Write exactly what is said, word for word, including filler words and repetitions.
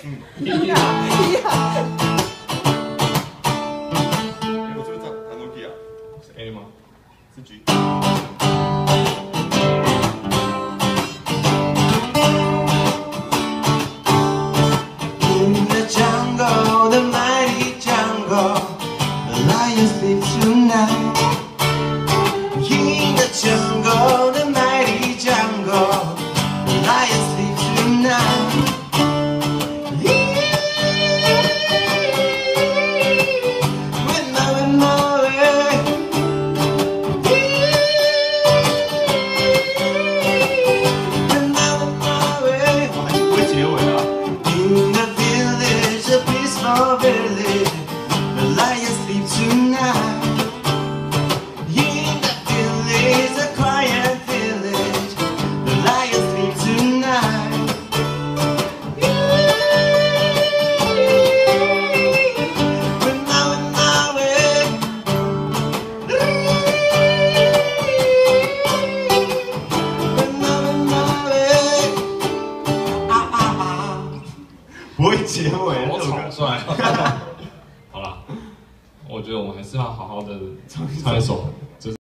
嗯， 一样一样。 哎，我这个弹弹多 key 啊？是 A 吗？是 G。 In the jungle, the mighty jungle, the lion sleeps tonight. In the jungle, the mighty jungle, the lion sleeps tonight. With my, with my way. With my, with my way. 我还不会结尾啊。 In the village, a peaceful village, the lion sleeps tonight. In the village, a quiet village, the lion sleeps tonight. With my, with my way. With my, with my way. 啊啊啊！不会结尾， 好草率。 好啦，我觉得我们还是要好好的唱一首。